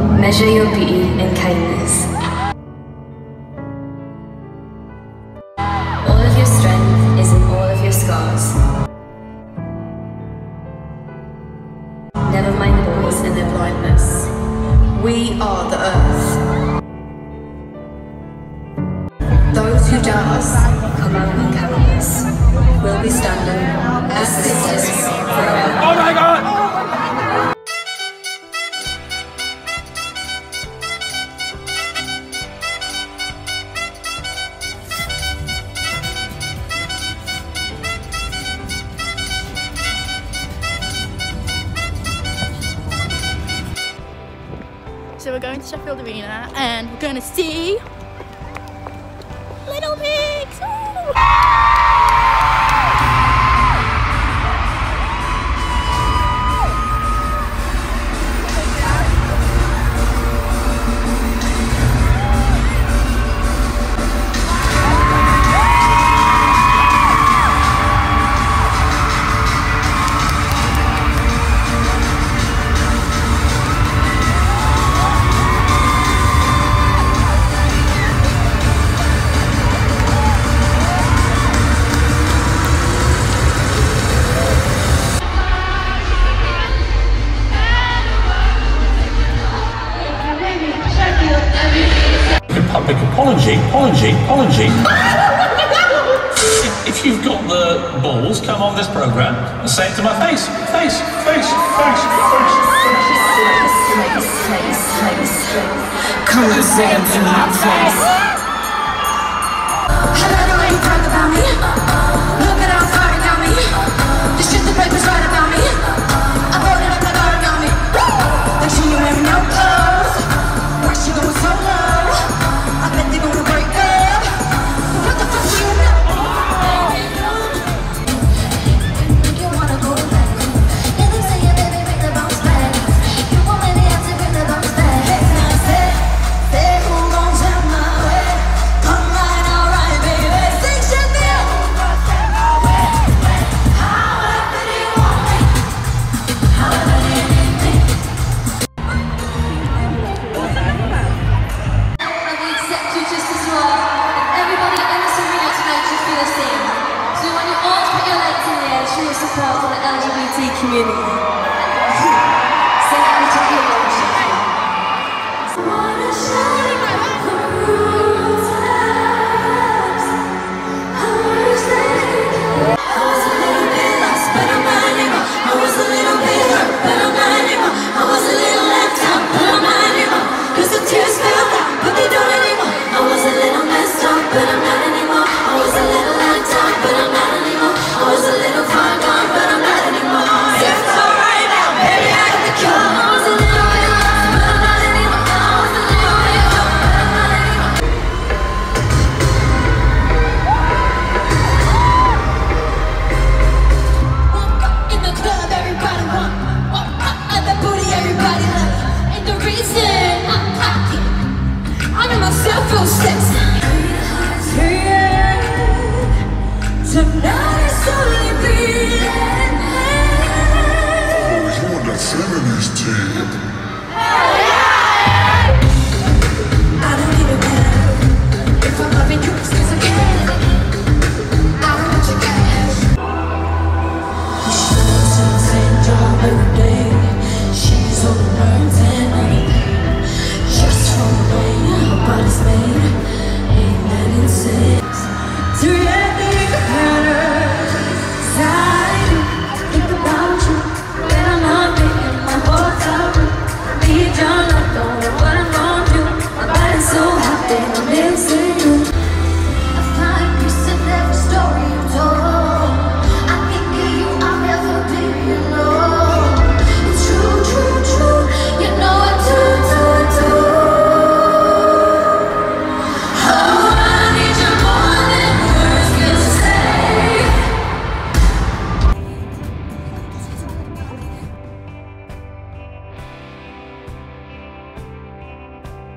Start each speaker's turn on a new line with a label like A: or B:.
A: Measure your beauty in kindness. All of your strength is in all of your scars. Never mind the boys and their blindness. We are the earth. Those who doubt us, come out and carry us. We'll be standing as sisters forever.
B: Oh my God!
C: So we're going to Sheffield Arena and we're going to see Little Pigs! Woo!
B: Public apology. If you've got the balls, come on this programme and say it to my face. Face.
A: Come and say it to my face.